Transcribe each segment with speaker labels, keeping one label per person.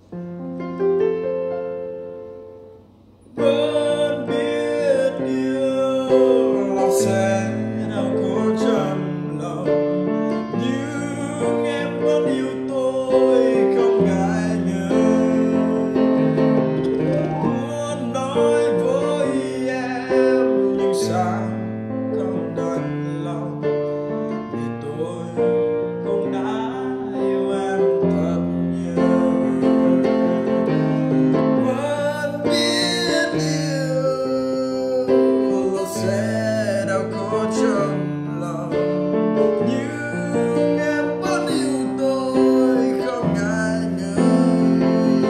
Speaker 1: Vẫn biết yêu lòng sẽ nào có chăm lòng, nhưng em vẫn yêu tôi không ngại ngần. Muốn nói với em nhưng sao không đành lòng, vì tôi cũng đã yêu em thật nhiều. Vẫn biết yêu là sẽ đâu có trong lòng, nhưng em vẫn yêu tôi không ngại ngần.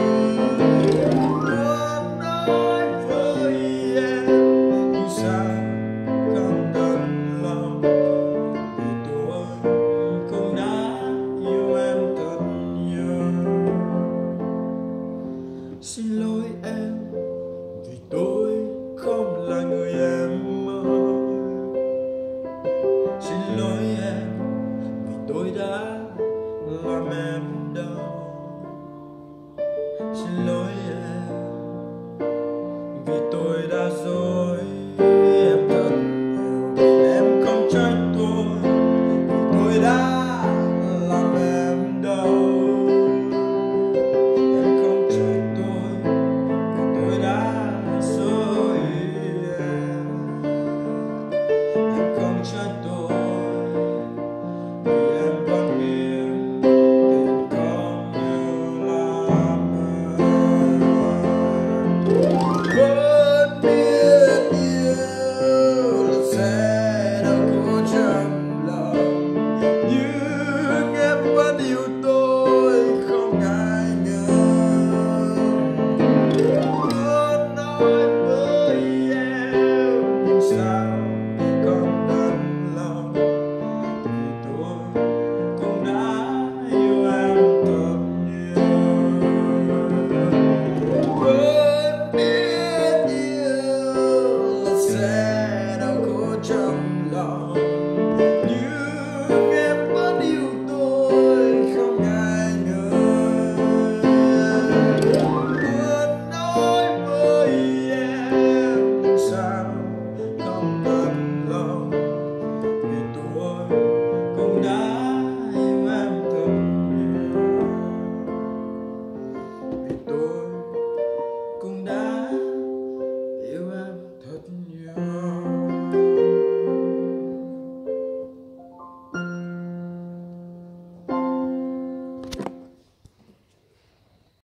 Speaker 1: Muốn nói với em nhưng sao không đành lòng, vì tôi cũng đã yêu em thật nhiều. Xin lỗi em vì tôi không là người em mơ. Xin lỗi em vì tôi đã làm em đau. Xin lỗi em vì tôi đã dối em thật nhiều. Em không trách tôi vì tôi đã